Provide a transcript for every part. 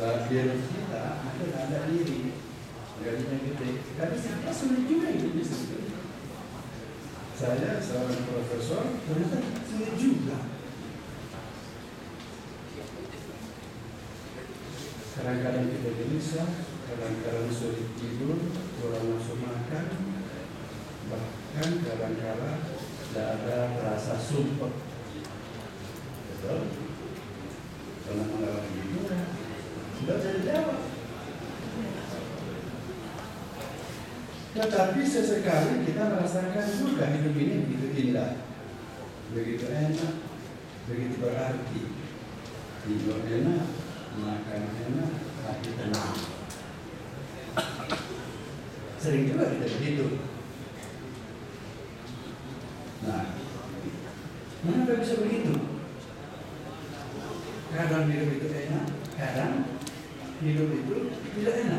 biologi kita ada diri, gajinya gede. Tapi kita sulit juga hidupnya sebetulnya. Saya seorang profesor, ternyata sulit juga. Kadang-kadang kita gelisah, kadang-kadang sulit tidur, kurang nafsu makan, bahkan kadang-kadang tidak ada rasa sumpah. Betul? Pernah mengalami itu? Tidak bisa dijawab. Tetapi sesekali kita merasakan juga hidup ini begitu indah, begitu enak, begitu berarti. Tidur enak, makan enak, hati tenang. Sering juga kita begitu. Nah, mengapa bisa begitu? Kadang hidup itu enak, kadang hidup itu tidak enak.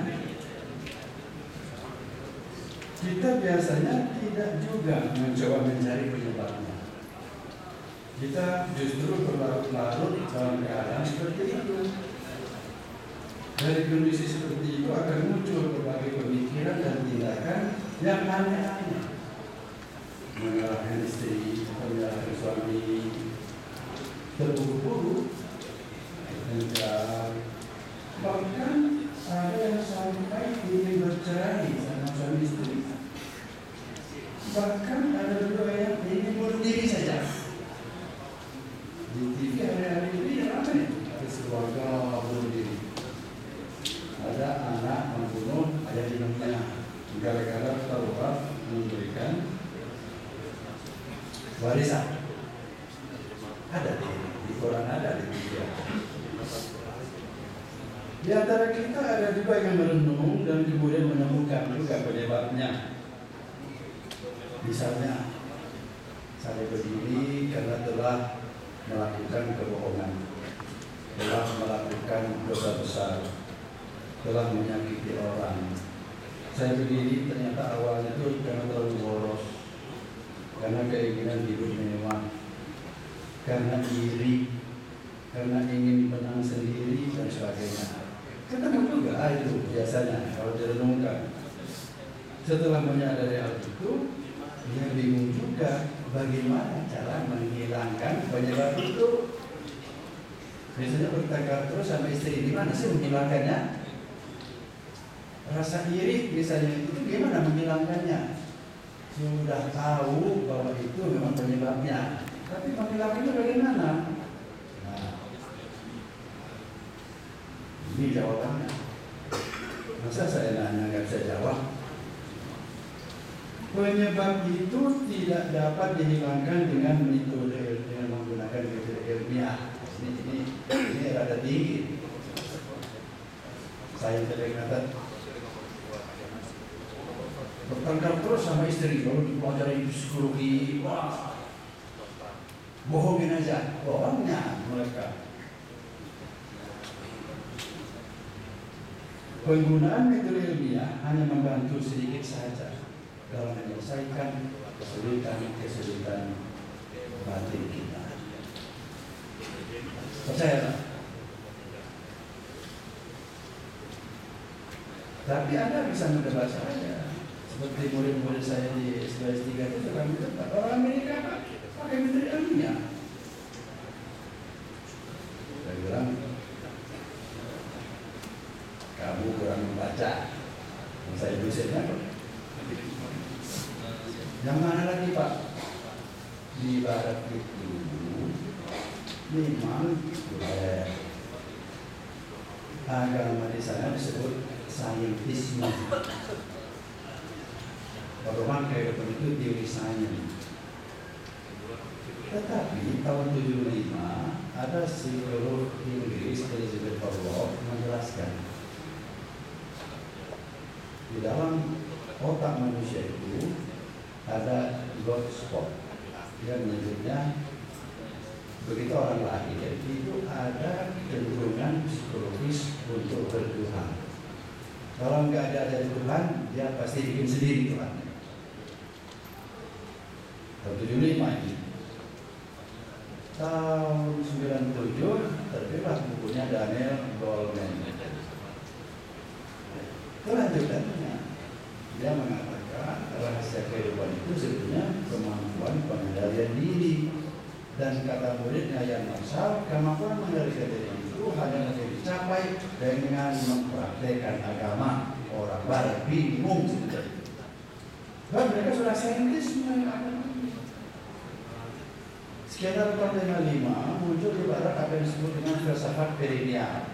Kita biasanya tidak juga mencoba mencari penyebabnya. Kita justru berlarut-larut dalam keadaan seperti itu. Dari kondisi seperti itu akan muncul berbagai pemikiran dan tindakan yang aneh-aneh. Menyalahkan istri, menyalahkan suami, terburu-buru, bahkan ada yang sampai ingin bercerai sama suami istri. Bahkan ada juga yang ingin bunuh diri saja. Di TV hari-hari ini yang apa nih? Ada keluarga bunuh diri. Ada anak membunuh ayah ibunya gara-gara terlupa memberikan warisan. Ada di koran, ada di media. Di antara kita ada juga yang merenung dan kemudian menemukan juga penyebabnya. Misalnya, saya berdiri karena telah melakukan kebohongan, telah melakukan dosa besar, telah menyakiti orang. Saya berdiri ternyata awalnya itu karena terlalu boros, karena keinginan hidup mewah, karena iri, karena ingin menang sendiri dan sebagainya. Ketemu juga itu biasanya kalau direnungkan. Setelah menyadari hal itu, dia bingung juga bagaimana cara menghilangkan penyebab itu. Biasanya bertengkar terus sama istri, gimana sih menghilangkannya? Rasa iri misalnya itu gimana menghilangkannya? Sudah tahu bahwa itu memang penyebabnya, tapi menghilangkannya bagaimana? Nah, ini jawabannya. Masa saya nanya nggak bisa jawab? Penyebab itu tidak dapat dihilangkan dengan metode dengan menggunakan metode ilmiah. Ini rada tinggi. Saya terkata bertengkar terus sama istri, lalu dipelajari psikologi, wah, bohongin aja, bohongnya mereka. Penggunaan metode ilmiah hanya membantu sedikit saja dalam menyelesaikan kesulitan batin kita. Percayalah. Tapi Anda bisa mendebat saya. Seperti murid-murid saya di S2 S3 itu suka mendebat. Orang Amerika pakai metode ilmiah. Saya bilang, kamu kurang membaca. Saya dosennya kok. Yang mana lagi Pak? Di barat itu memang agama di sana disebut saintisme. Orang kehidupan itu teori sains. Tetapi tahun 75 ada psikolog Inggris Elizabeth Orloff menjelaskan di dalam otak manusia itu ada God spot. Dia menyebutnya begitu orang lahir itu ada kecenderungan psikologis untuk bertuhan. Kalau nggak ada Tuhan, dia pasti bikin sendiri Tuhan. Tahun 75 ini. Tahun 97 terbitlah bukunya Daniel Goleman. kemampuan mengendalikan diri itu hanya bisa dicapai dengan mempraktekkan agama. Orang barat bingung sebenarnya. Dan mereka sudah saintis sekitar tahun 55 muncul di barat apa yang disebut dengan filsafat perennial.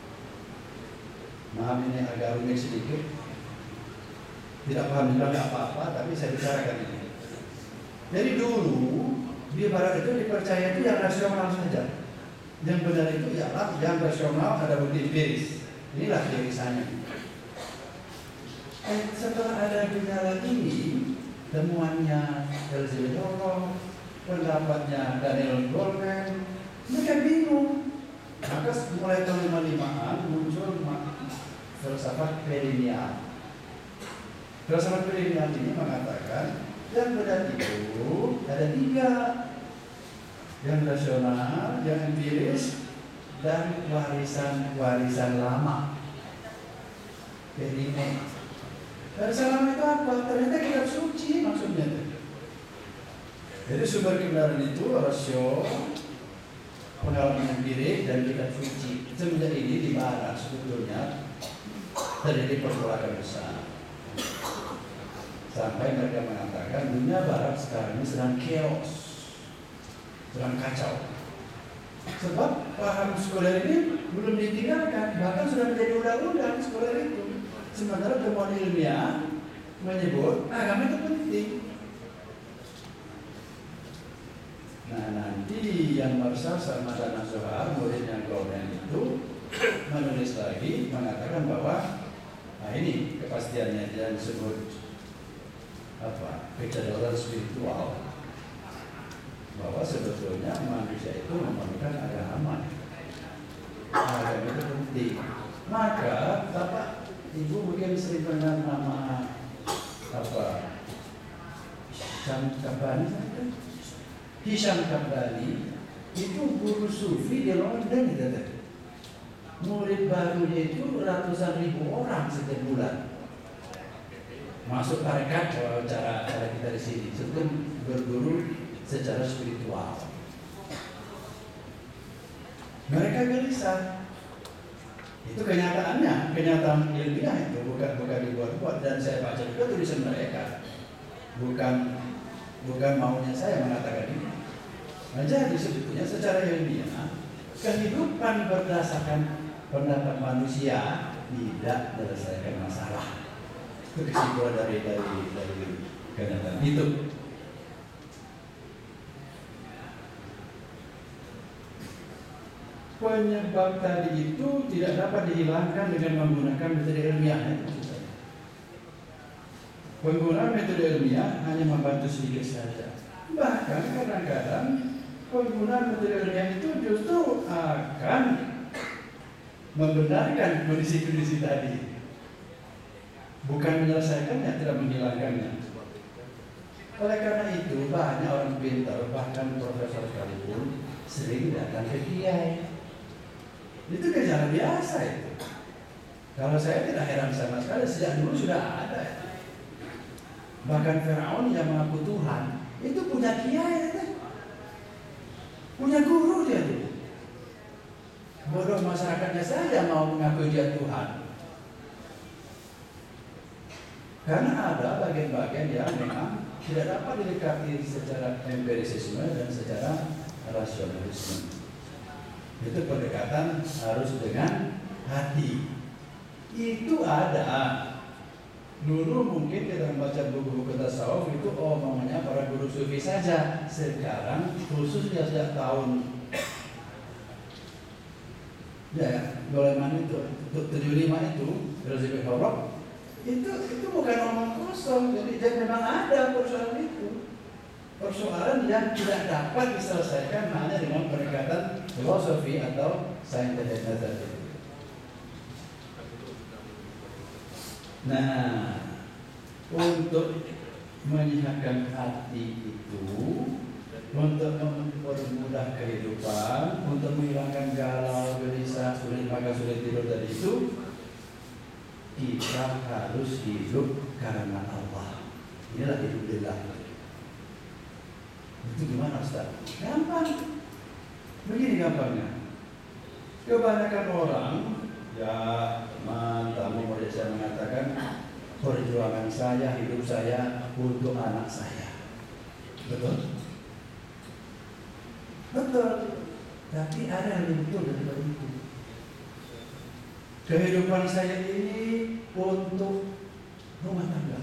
Maaf ini agak rumit sedikit, tidak paham juga nggak apa-apa, tapi saya bicarakan ini. Jadi dulu di barat itu dipercaya itu yang rasional saja, yang benar itu ialah yang rasional ada bukti empiris. Inilah teorisannya. Setelah ada gejala ini, temuannya Elizabeth Holland, pendapatnya Daniel Goleman, mereka bingung. Maka mulai tahun 55-an muncul filsafat perennial. Filsafat perennial ini mengatakan yang benar itu ada 3, yang rasional, yang empiris, dan warisan lama. Perennial. Warisan lama itu apa? Ternyata kitab suci maksudnya. Jadi sumber kebenaran itu rasio, pengalaman empirik, dan kitab suci. Semenjak ini di barat sebetulnya terjadi pergolakan besar. Sampai mereka mengatakan dunia barat sekarang ini sedang chaos, sedang kacau. Sebab paham sekuler ini belum ditinggalkan, bahkan sudah menjadi undang-undang sekuler itu. Sementara temuan ilmiah menyebut agama itu penting. Nah nanti yang Marshall sama Dana Zohar, muridnya Goleman itu menulis lagi mengatakan bahwa ini kepastiannya yang disebut kecederaan spiritual, bahwa sebetulnya manusia itu memerlukan agama. Agama itu penting. Maka Bapak Ibu mungkin sering dengar nama Hisham Kabani itu guru sufi di London gitu. Murid barunya itu ratusan ribu orang setiap bulan. Masuk tarekat cara kita di sini, sebelum berguru secara spiritual. Mereka gelisah. Itu kenyataannya, kenyataan ilmiah itu bukan dibuat-buat, dan saya baca juga tulisan mereka. Bukan maunya saya mengatakan ini. Nah, jadi sebetulnya secara ilmiah kehidupan berdasarkan pendapat manusia tidak menyelesaikan masalah. Itu kesimpulan dari kenyataan itu. Penyebab tadi itu tidak dapat dihilangkan dengan menggunakan metode ilmiah. Penggunaan metode ilmiah hanya membantu sedikit saja. Bahkan kadang-kadang penggunaan metode ilmiah itu justru akan membenarkan kondisi-kondisi tadi, bukan menyelesaikannya, tidak menghilangkannya. Oleh karena itu banyak orang pintar, bahkan profesor sekalipun, sering datang ke kiai. Itu gejala biasa itu. Kalau saya tidak heran sama sekali, sejak dulu sudah ada. Bahkan Firaun yang mengaku Tuhan itu punya kiai, punya guru dia tuh. Bodoh masyarakatnya saja mau mengaku dia Tuhan. Karena ada bagian-bagian yang memang tidak dapat didekati secara empirisisme dan secara rasionalisme. Itu pendekatan harus dengan hati. Itu ada. Dulu mungkin kita membaca buku-buku tasawuf itu omongnya para guru sufi saja. Sekarang khususnya sejak tahun Goleman itu 75 itu Elizabeth Holland itu bukan omong kosong. Jadi memang ada persoalan itu. Persoalan yang tidak dapat diselesaikan hanya dengan pendekatan filosofi atau scientific method. Nah, untuk menyehatkan hati itu, untuk mempermudah kehidupan, untuk menghilangkan galau, gelisah, sulit makan, sulit tidur dari itu, kita harus hidup karena Allah. Inilah hidup lillah. Itu gimana Ustaz? Gampang. Begini gampangnya. Kebanyakan orang, ya tamu murid saya mengatakan, perjuangan saya, hidup saya untuk anak saya. Betul? Betul. Tapi ada yang lebih betul daripada itu. Kehidupan saya ini untuk rumah tangga.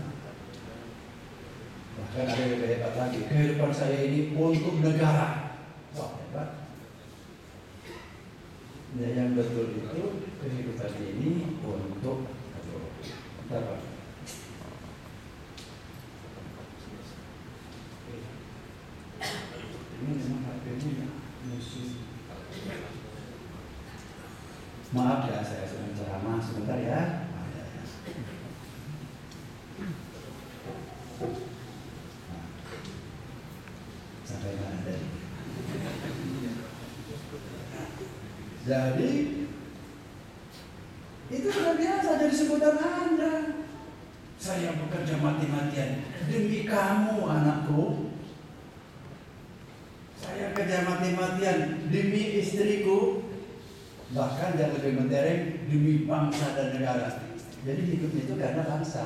Bahkan ada yang lebih hebat lagi. Kehidupan saya ini untuk negara. Wah, hebat. Ya, yang betul itu kehidupan ini untuk apa? Ini memang HP-nya musuh. Maaf ya, saya sedang ceramah sebentar ya. Sampai mana tadi? Jadi itu sudah biasa jadi sebutan Anda. Saya bekerja mati-matian demi kamu, anakku. Saya kerja mati-matian demi istriku. Bahkan yang lebih mentereng demi bangsa dan negara. Jadi hidup itu karena bangsa.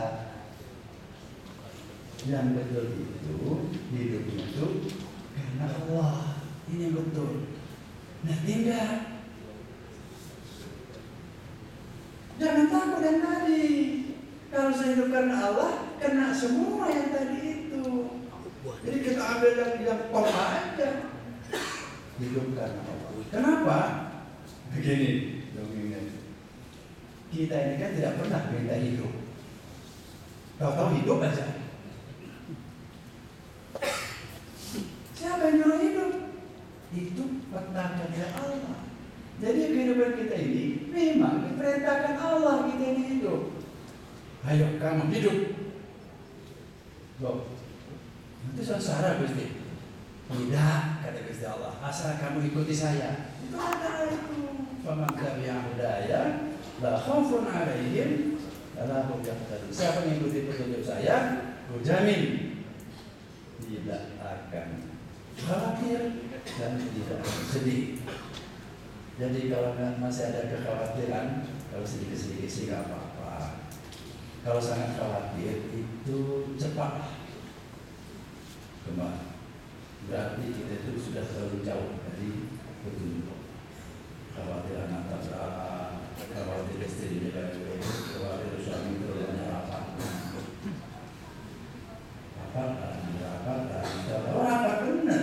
Yang betul itu hidup itu karena Allah. Ini yang betul. Nah, tidak. Jangan takut yang tadi. Kalau saya hidup karena Allah, kena semua yang tadi itu. Jadi kita ambil yang top aja. Hidup karena Allah. Kenapa? Begini, kita ini kan tidak pernah minta hidup. Tahu-tahu hidup aja. Siapa yang nyuruh hidup? Itu peta kerja Allah. Jadi kehidupan kita ini memang diperintahkan Allah kita ini hidup. Ayo kamu hidup. Loh, itu sengsara Gusti. Tidak, kata Gusti Allah. Asal kamu ikuti saya. Itu ada itu. Faman tabi'a hudaya la khaufun 'alaihim wa la hum yahzanun. Siapa yang mengikuti petunjuk saya, kujamin tidak akan khawatir dan tidak akan sedih. Jadi kalau masih ada kekhawatiran, kalau sedikit-sedikit sih nggak apa-apa. Kalau sangat khawatir itu cepat kembali. Berarti kita itu sudah terlalu jauh dari petunjuk. Khawatir anak tabrak, khawatir istri digawe, khawatir suami terlalu apa? Apa benar?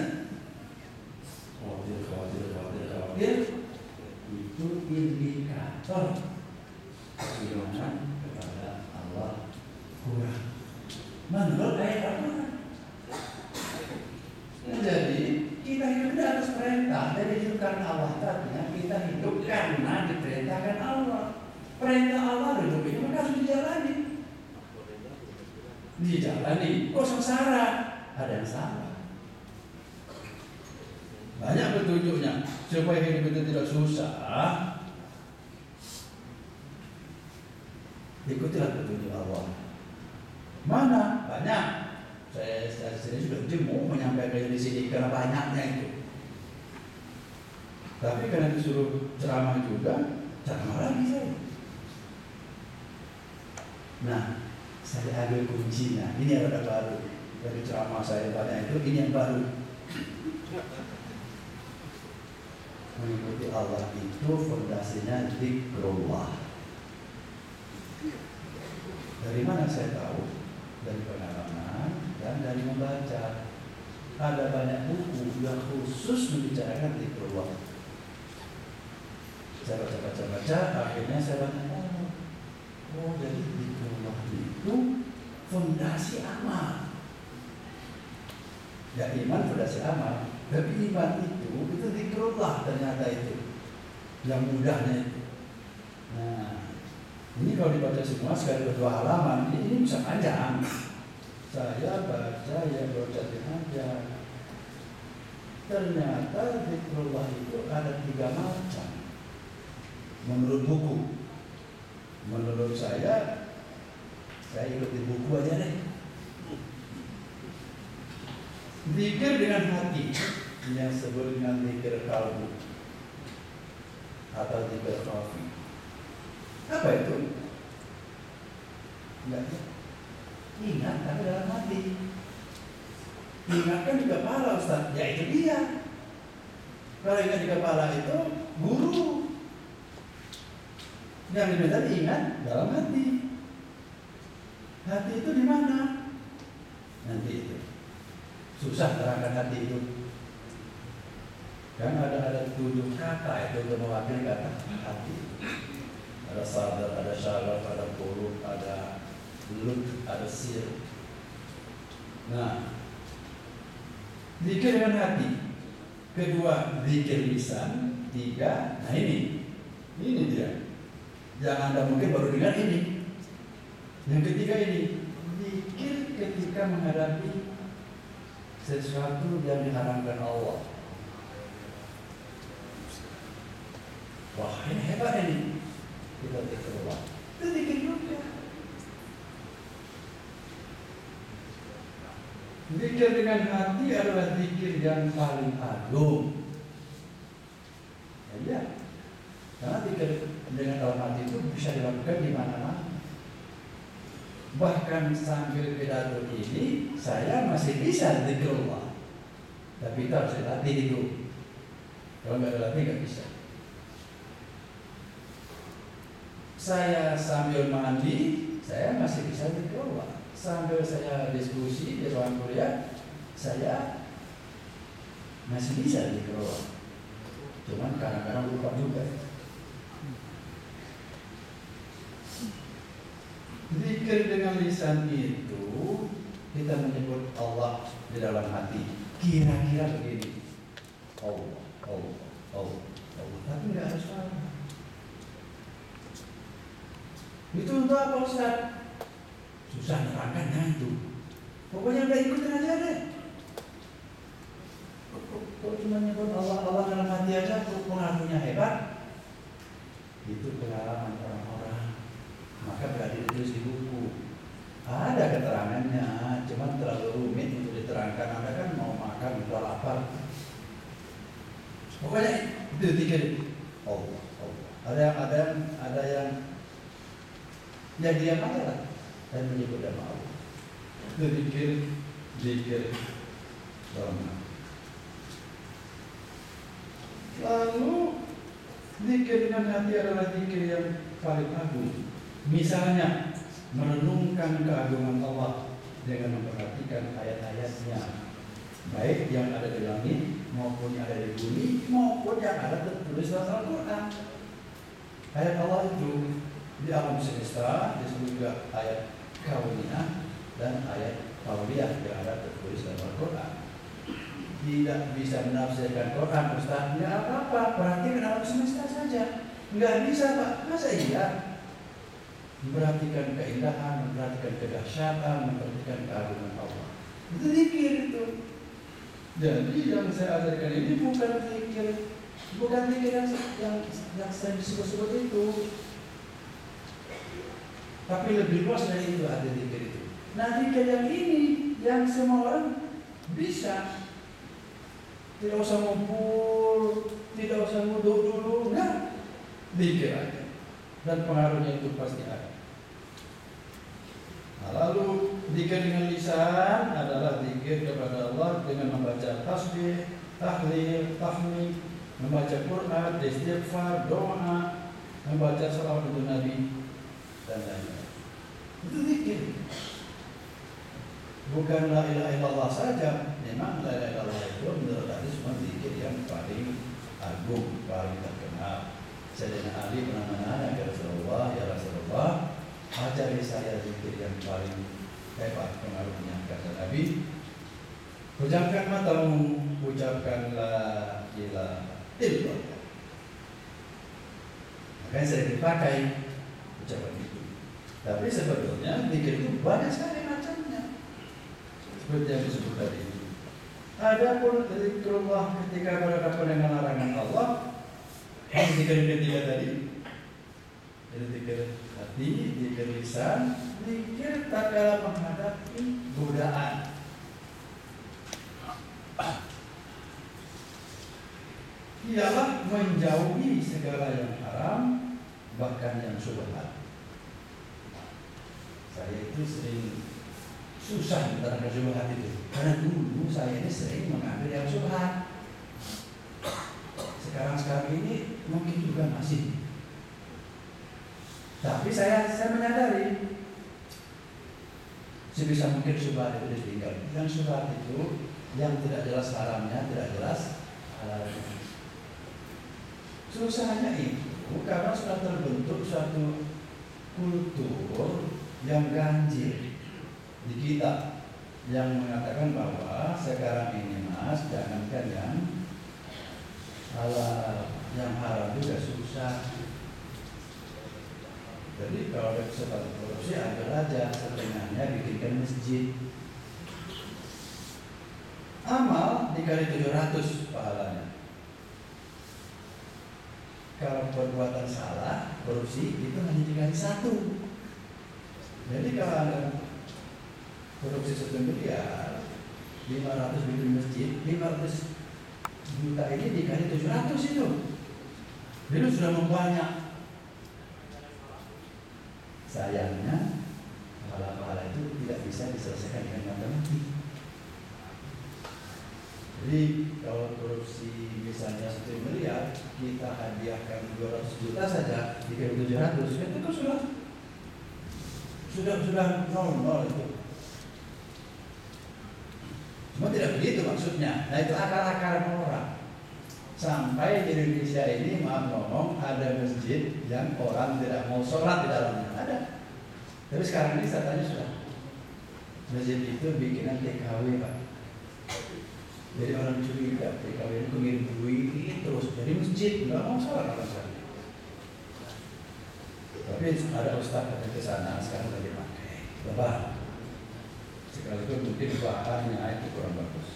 Khawatir itu indikator keimanan kepada Allah kurang. Menurut ayat Al-Quran. Jadi kita hidup di atas perintah. Dari hidup karena Allah tadinya kita hidup karena diperintahkan Allah. Perintah Allah hidup ini maka harus dijalani. Dijalani. Kok sengsara? Ada yang salah. Banyak petunjuknya supaya hidup itu tidak susah. Ikutilah petunjuk Allah. Mana? Banyak. Saya sendiri sudah jemu menyampaikan di sini karena banyaknya itu. Tapi karena disuruh ceramah juga, ceramah lagi saya. Nah, saya ambil kuncinya. Ini yang ada baru dari ceramah saya banyak itu. Ini yang baru. Mengikuti Allah itu fondasinya zikrullah. Dari mana saya tahu? Dari pengalaman dan dari membaca. Ada banyak buku yang khusus membicarakan zikrullah. Saya baca, akhirnya saya baca, oh jadi zikrullah itu fondasi amal. Ya iman fondasi amal. Tapi iman itu zikrullah ternyata itu yang mudahnya itu. Nah, ini kalau dibaca semua sekali berdua halaman, ini bisa panjang. Saya baca ya bacain aja. Ternyata zikrullah itu ada 3 macam. Menurut buku, menurut saya ikuti buku aja deh. Zikir dengan hati yang disebut dengan zikir kalbu. atau zikir khafi. Apa itu? Enggak ya? Ingat tapi dalam hati. Ingatkan di kepala Ustaz, ya itu dia. Kalau ingat di kepala itu guru. Yang diminta ingat dalam hati. Hati itu di mana? Nanti itu susah terangkan hati itu. Kan ada 7 kata itu untuk mewakili kata hati. Ada sadar, ada syaraf, ada qulub, ada lut, ada sir. Nah, zikir dengan hati. Kedua, zikir lisan. 3, nah ini dia. Jangan Anda mungkin baru dengar ini. Yang ketiga ini, zikir ketika menghadapi sesuatu yang diharamkan Allah. Wah, ini hebat ini. Kita zikir Allah. Itu zikir juga. Zikir dengan hati adalah zikir yang paling agung. Ya, karena zikir dengan dalam hati itu bisa dilakukan di mana-mana. Bahkan sambil pidato ini saya masih bisa zikir Allah. Tapi itu harus dilatih itu. Kalau nggak dilatih nggak bisa. Saya sambil mandi, saya masih bisa zikir Allah. Sambil saya diskusi di ruang kuliah, saya masih bisa zikir Allah. Cuman kadang-kadang lupa juga. Zikir dengan lisan itu kita menyebut Allah di dalam hati. Kira-kira begini. Allah, Allah, Allah, Allah. Tapi nggak harus salah. Itu untuk apa Ustaz? Susah nerangkannya itu. Pokoknya udah ikutin aja deh. Kok cuma nyebut Allah dalam hati aja, kok pengaruhnya hebat? Itu pengalaman orang-orang. Maka berarti ditulis di buku. Ada keterangannya, cuma terlalu rumit untuk diterangkan. Anda kan mau makan, udah lapar. Pokoknya itu zikir Allah, Allah. Ada yang diam aja lah dan menyebut nama Allah. Itu zikir dalam hati. Lalu zikir dengan hati adalah zikir yang paling agung. Misalnya merenungkan keagungan Allah dengan memperhatikan ayat-ayatnya, baik yang ada di langit maupun yang ada di bumi maupun yang ada tertulis dalam Al-Quran. Ayat Allah itu di alam semesta disebut juga ayat kauniyah dan ayat kauniyah yang ada tertulis dalam Al-Quran. Tidak bisa menafsirkan Quran, Ustaz. Nggak apa-apa, perhatikan alam semesta saja. Nggak bisa, Pak. Masa iya? Memperhatikan keindahan, memperhatikan kedahsyatan, memperhatikan keagungan Allah. Itu zikir itu. Jadi yang saya ajarkan ini bukan zikir yang sering disebut-sebut itu. Tapi lebih luas dari itu ada zikir itu. Nah, zikir yang ini yang semua orang bisa. Tidak usah ngumpul, tidak usah nguduk dulu, enggak. Zikir aja. Dan pengaruhnya itu pasti ada. Nah, lalu zikir dengan lisan adalah zikir kepada Allah dengan membaca tasbih, tahlil, tahmid, membaca Quran, istighfar, doa, membaca salawat untuk Nabi dan lain-lain. Itu zikir. Bukan la ilaha illallah saja. Memang la ilaha illallah itu menurut hadis cuma zikir yang paling agung, paling terkenal. Sayyidina Ali pernah menanya ke Rasulullah, ya Rasulullah, ajari saya zikir yang paling hebat pengaruhnya. Kata Nabi, ucapkan matamu, ucapkan la ilaha illallah. Makanya sering dipakai ucapan itu. Tapi sebetulnya zikir itu banyak sekali macamnya. Seperti yang disebut tadi. Adapun zikrullah ketika berhadapan dengan larangan Allah, zikir ketiga tadi, jadi zikir hati, zikir lisan, zikir tatkala menghadapi godaan. ialah menjauhi segala yang haram, bahkan yang syubhat. Saya itu sering susah menerangkan syubhat itu, karena dulu saya ini sering mengambil yang syubhat. Sekarang ini mungkin juga masih. Tapi saya menyadari sebisa mungkin syubhat itu ditinggal. Yang syubhat itu yang tidak jelas haramnya, tidak jelas halalnya. Susahnya itu karena sudah terbentuk suatu kultur yang ganjil di kita, yang mengatakan bahwa sekarang ini mas, jangankan yang halal, yang haram juga susah. Jadi kalau ada kesempatan korupsi, ambil aja setengahnya, bikinkan masjid. Amal dikali 700 pahalanya. Kalau perbuatan salah, korupsi itu hanya dikali 1. Jadi kalau ada korupsi 1 miliar, 500 bikin masjid, 500 juta ini dikali 700 itu. Jadi sudah membanyak. Sayangnya pahala-pahala itu tidak bisa diselesaikan dengan matematik. Jadi kalau korupsi misalnya 1 miliar, kita hadiahkan 200 juta saja dikali 700, itu sudah nol itu. Cuma tidak begitu maksudnya. Nah itu akal-akalan orang. Sampai di Indonesia ini, maaf ngomong, ada masjid yang orang tidak mau sholat di dalamnya. Ada. Tapi sekarang ini saya tanya sudah. Masjid itu bikinan TKW Pak. Jadi orang curiga TKW itu mengirim duit terus. Jadi masjid nggak mau sholat orang sekali. Tapi ada ustaz yang ke sana sekarang lagi pakai lebar. Sekalipun mungkin bahannya itu kurang bagus.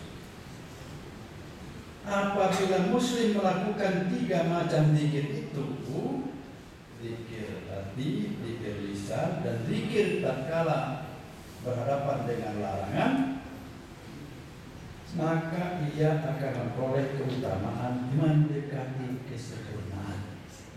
Apabila muslim melakukan 3 macam zikir itu, zikir hati, zikir lisan, dan zikir tatkala berhadapan dengan larangan, maka ia akan memperoleh keutamaan mendekati kesempurnaan.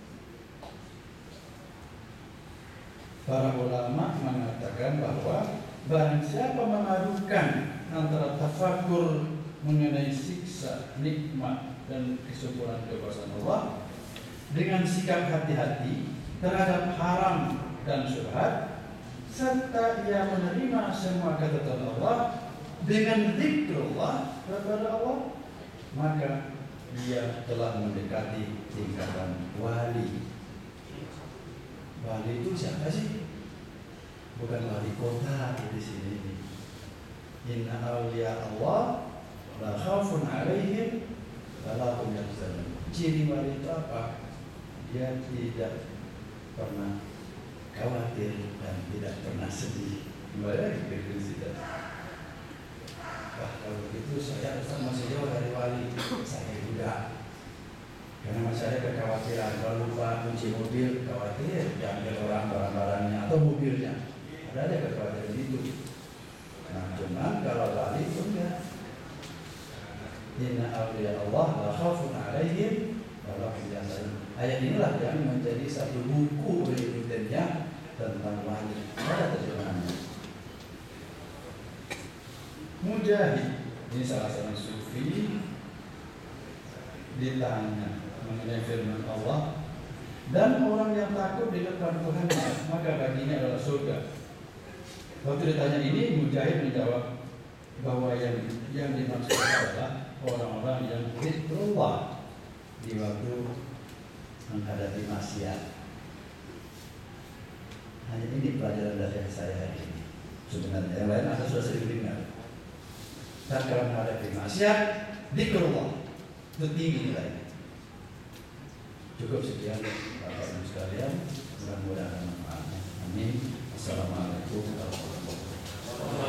Para ulama mengatakan bahwa barang siapa memadukan antara tafakur mengenai siksa, nikmat, dan kesempurnaan kekuasaan Allah dengan sikap hati-hati terhadap haram dan syubhat, serta ia menerima semua ketetapan Allah dengan zikrullah kepada Allah, maka dia telah mendekati tingkatan wali. Wali itu siapa sih? Bukan wali kota di sini. Inna awliya Allah la khaufun alaihim wa la hum yahzanun. Ciri wali itu apa? Dia tidak pernah khawatir dan tidak pernah sedih. Kembali ke kita. Wah, kalau begitu saya masih jauh dari wali. Saya juga. Karena masih ada kekhawatiran, kalau lupa kunci mobil, khawatir diambil orang barang-barangnya atau mobilnya. Ada kekhawatiran itu. Nah, cuman kalau wali pun enggak. Inna awliya Allah la khaufun alaihim wa la hum yahzanun. Ayat inilah yang menjadi satu buku berikutnya tentang wali. Ada terjemahannya. Mujahid, ini salah seorang sufi, ditanya mengenai firman Allah, dan orang yang takut di depan Tuhan maka baginya adalah surga. Waktu ditanya ini, Mujahid menjawab bahwa yang dimaksud adalah orang-orang yang zikrullah di waktu menghadapi maksiat. Hanya ini pelajaran dari saya hari ini. Sebenarnya yang lain anda sudah sering dengar. Dan kalau menghadapi maksiat, zikrullah itu tinggi nilainya. Cukup sekian Bapak Ibu sekalian, mudah-mudahan ada manfaatnya. Amin. Assalamualaikum warahmatullahi wabarakatuh.